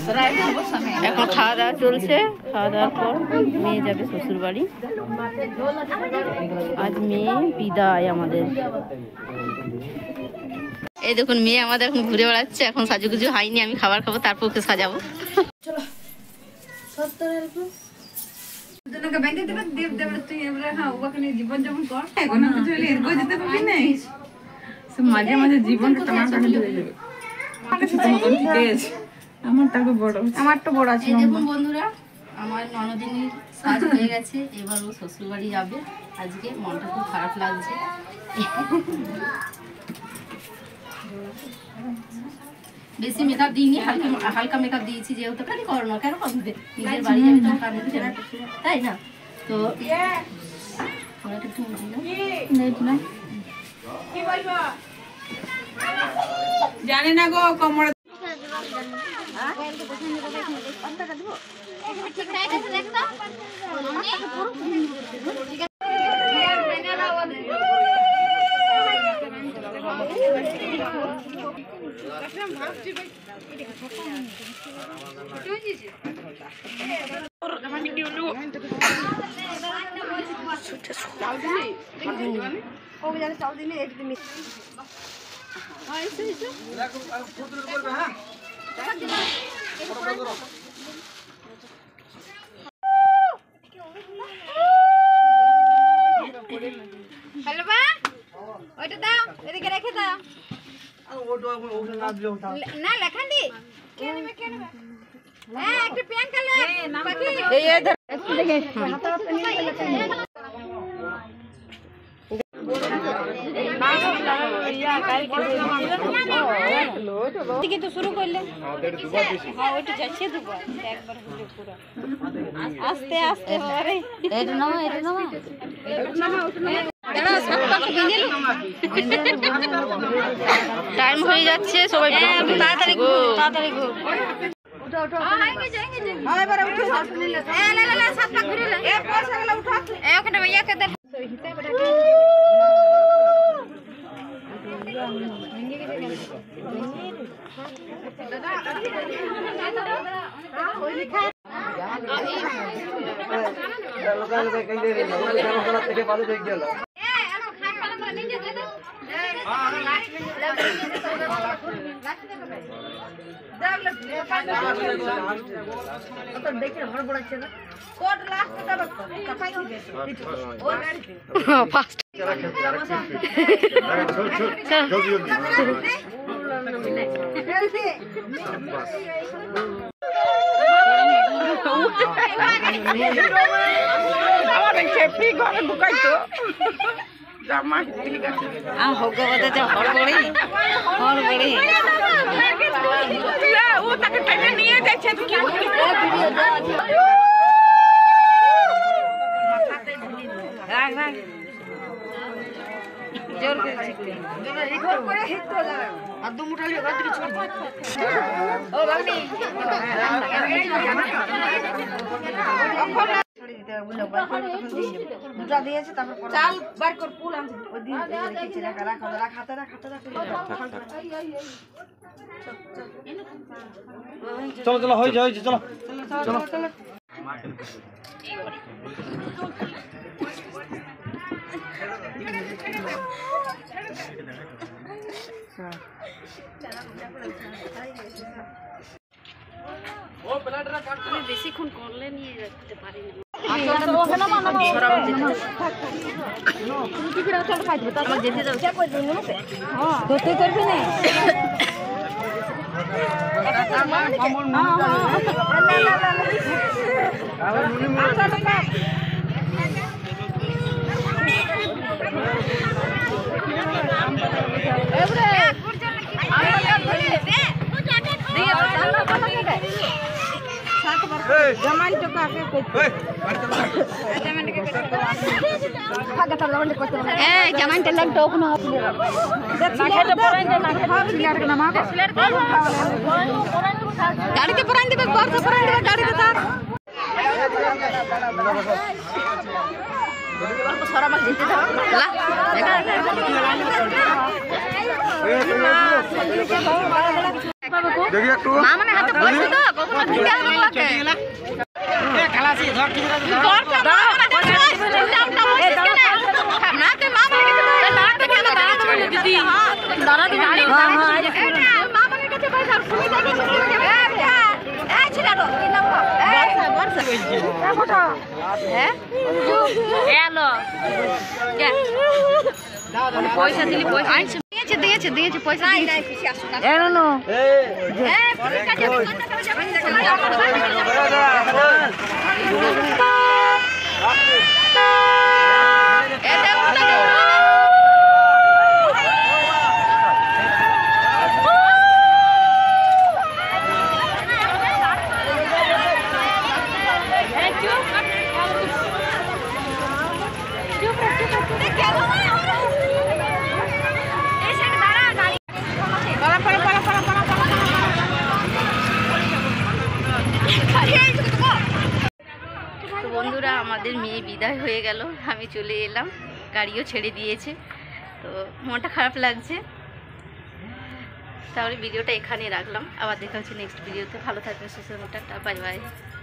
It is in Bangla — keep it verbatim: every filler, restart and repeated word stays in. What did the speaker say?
এখন খাওয়া দাওয়া চলছে, খাওয়া দাওয়ার পর মেয়ে যাবে শ্বশুর বাড়ি। আজ মেয়ে বিদায় আমাদের। এই দেখুন মেয়ে আমাদের এখন ঘুরে বেড়াচ্ছে, এখন সাজুগুজু হয়নি, আমি খাবার খাবো তারপর ওকে সাজাবো। মাঝে মাঝে জীবন আমার তো বড় আছে। দেখুন বন্ধুরা, আমার ননদিনীর সাজ হয়ে গেছে, এবার ও শ্বশুর বাড়ি যাবে। আজকে মনটা খুব খারাপ লাগছে। বেশি মেকআপ দিইনি, হালকা হালকা মেকআপ দিয়েছি, যেহেতু খালি করো না কেন করবে, নিজের বাড়ি যাবে তো কাজ তাই না? তো জানি না গো কোমরে হ্যালো বা ওইটা দাও, এদিকে রেখে দাও না, লেখান দি কে নেবে কে নেবে। হ্যাঁ একটা প্যান কালার বাকি এই এই দেখে থেকে তো শুরু করলে হ্যাঁ ওইটা যাচ্ছে দুবার একবার হলো পুরো আস্তে আস্তে পরে এটা নাও, এটা নাও, টাইম হয়ে যাচ্ছে, সবাই তাড়াতাড়ি তাড়াতাড়ি ঘুর। উঠো উঠো হ্যাঁ এবারে উঠো, এ লা লা লা সাত পাক ঘুরে লা, এ পয়সা গুলো উঠো, এ ওখানে ভাইয়া কে দে দেখে আমার বড় আছে না কোড লাস্টটা কাটাই দিবে ও গাড়ি ফাস্ট আমাদের খেপি ঘরে ঢুকাইতো জামা কিলি গাছে আ হোগো বদে যে হড়বড়ি হড়বড়ি ও তাকে টেনে নিয়ে যাচ্ছে কি রাখ রাখ জোর করে জোর করে হিট তো যাবে আর দু মুঠা লিয়ে গাড়ি ছোড় ও বাগনি দুটা দিয়েছে তারপর চাল বার কর পুল আনছে ওই দিন রেখেছে রাখা রাখা রাখা হাতে রাখা হাতে রাখা চলো চলো হয়েছে হয়েছে চলো চলো চলো বেশিক্ষণ করলে নিয়ে রাখতে পারি না। যেতে দাও করবি না জামাই তো কাকে কইতে এই জামাইটা লাগতো ওখানে আপনি গাড়িতে পরান দিবে বর্ষা পরান দিবে গাড়িতে তার সরা মাছ দিতে দাও দেখি একটু মা মানে হাতে পয়সা তো কখনো পয়সা দিলি পয়সা দিয়েছে দিয়েছে দিয়েছে পয়সা তো বন্ধুরা আমাদের মেয়ে বিদায় হয়ে গেল, আমি চলে এলাম, গাড়িও ছেড়ে দিয়েছে, তো মনটা খারাপ লাগছে। তাহলে ভিডিওটা এখানে রাখলাম, আবার দেখা হচ্ছে নেক্সট ভিডিওতে। ভালো থাকবেন, সুস্থ থাকবেন, টাটা, বাই বাই।